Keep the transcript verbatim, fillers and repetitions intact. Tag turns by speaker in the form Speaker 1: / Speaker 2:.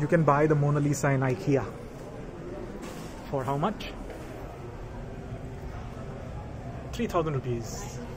Speaker 1: You can buy the Mona Lisa in IKEA. For how much? three thousand rupees.